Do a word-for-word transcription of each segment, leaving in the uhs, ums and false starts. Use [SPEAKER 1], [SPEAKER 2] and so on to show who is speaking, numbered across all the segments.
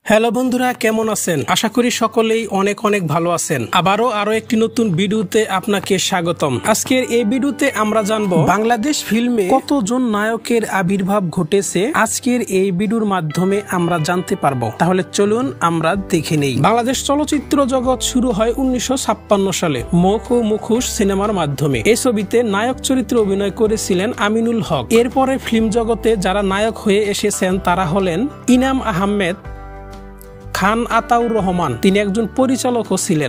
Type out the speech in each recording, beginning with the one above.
[SPEAKER 1] Hello বন্ধুরা, কেমন আছেন? আশা করি সকলেই অনেক অনেক ভালো আছেন। আবারও আরো একটি নতুন ভিডিওতে আপনাকে স্বাগতম। আজকের এই ভিডিওতে আমরা জানবো বাংলাদেশ ফিল্মে কতজন নায়কের আবির্ভাব ঘটেছে। আজকের এই ভিডিওর মাধ্যমে আমরা জানতে পারবো। তাহলে চলুন আমরা দেখে নেই। বাংলাদেশ চলচ্চিত্র জগৎ শুরু হয় উনিশশো ছাপ্পান্ন সালে মুখ ও মুখোশ সিনেমার মাধ্যমে। এই ছবিতে নায়ক চরিত্রে অভিনয় করেছিলেন আমিনুল হক। এরপরে ফিল্ম জগতে যারা নায়ক হয়ে এসেছেন তারা হলেন ইনাম আহমেদ, খান আতাউর রহমান, তিনি একজন পরিচালকও ছিলেন,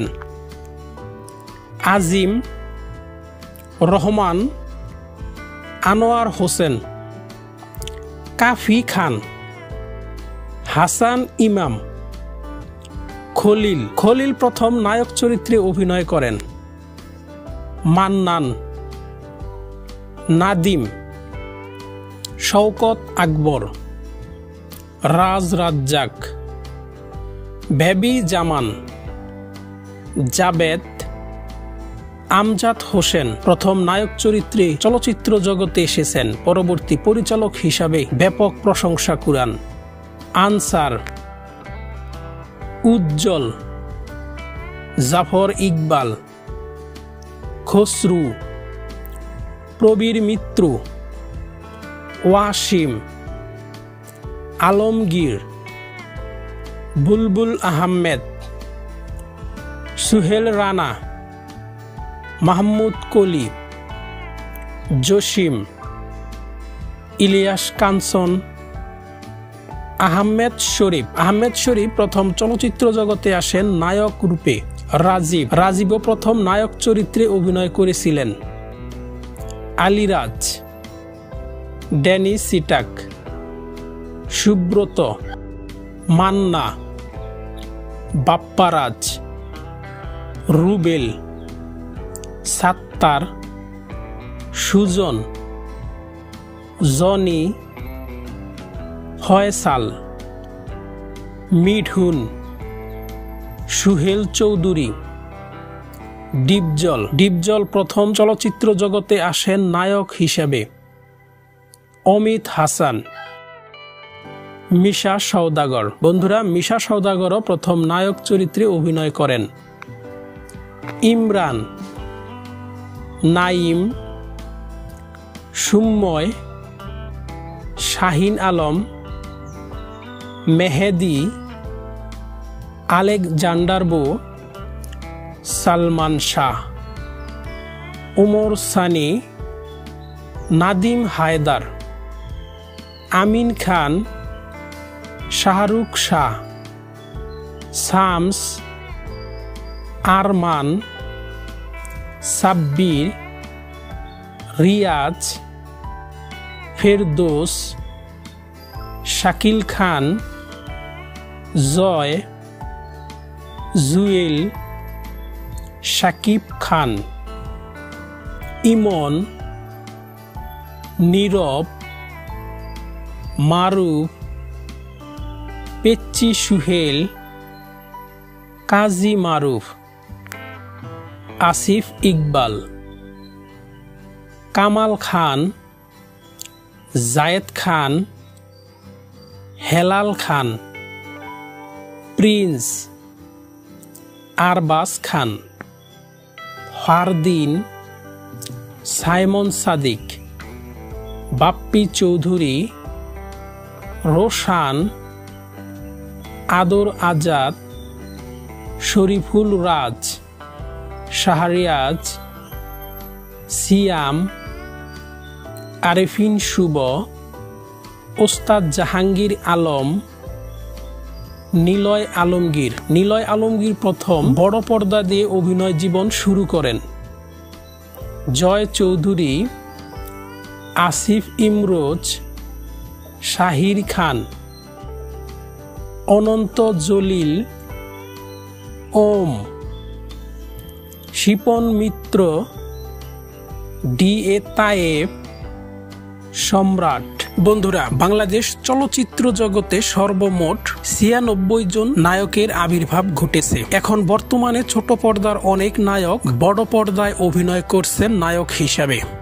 [SPEAKER 1] আজিম রহমান, আনোয়ার হোসেন, কাফি খান, হাসান ইমাম, খলিল খলিল প্রথম নায়ক চরিত্রে অভিনয় করেন, মান্নান, নাদিম, শওকত আকবর, রাজ রাজ্জাক, বেবি জামান, জাবেদ, আমজাদ হোসেন প্রথম নায়ক চরিত্রে চলচ্চিত্র জগতে এসেছেন। পরবর্তী পরিচালক হিসাবে ব্যাপক প্রশংসা কুড়ান। আনসার, উজ্জ্বল, জাফর ইকবাল, খসরু, প্রবীর মিত্র, ওয়াসিম, আলমগীর, বুলবুল আহমেদ, সুহেল রানা, মাহমুদ কলি, জসিম, ইলিয়াস কাঞ্চন, আহমেদ শরীফ আহমেদ শরীফ প্রথম চলচ্চিত্র জগতে আসেন নায়ক রূপে। রাজীব রাজীবও প্রথম নায়ক চরিত্রে অভিনয় করেছিলেন। আলিরাজ, ড্যানি সিটাক, সুব্রত, মান্না, বাপ্পারাজ, রুবেল, সাত্তার, সুজন, জনি, ফয়সাল, মিঠুন, সুহেল চৌধুরী, ডিপজল ডিপজল প্রথম চলচ্চিত্র জগতে আসেন নায়ক হিসেবে। অমিত হাসান, মিশা সওদাগর বন্ধুরা মিশা সওদাগরও প্রথম নায়ক চরিত্রে অভিনয় করেন। ইমরান, নাইম, সুম্ময়, শাহিন আলম, মেহেদি, আলেকজান্ডারবো, সালমান শাহ, ওমর সানি, নাদিম হায়দার, আমিন খান, শাহরুখ শাহ, শামস, আরমান, সাব্বির, রিয়াজ, ফেরদৌস, শাকিল খান, জয়, জুয়েল, শাকিব খান, ইমন, নীরব, মারুফ, পেচ্চি সুহেল, কাজী মারুফ, আসিফ ইকবাল, কামাল খান, জায়েদ খান, হেলাল খান, প্রিন্স, আরবাজ খান, ফারদিন, সাইমন সাদিক, বাপ্পি চৌধুরী, রোশান, আদর আজাদ, শরীফুল রাজ, শাহরিয়াজ, সিয়াম, আরেফিন শুভ, ওস্তাদ জাহাঙ্গীর আলম, নিলয় আলমগীর নিলয় আলমগীর প্রথম বড় পর্দা দিয়ে অভিনয় জীবন শুরু করেন। Joy Chowdhury, Asif Imroz, Shahir Khan, Ananta Jalil, Om, Shipon Mitra, D A Tayeb, Samrat. বন্ধুরা, বাংলাদেশ চলচ্চিত্র জগতে সর্বমোট ছিয়ানব্বই জন নায়কের আবির্ভাব ঘটেছে। এখন বর্তমানে ছোট পর্দার অনেক নায়ক বড় পর্দায় অভিনয় করছেন নায়ক হিসাবে।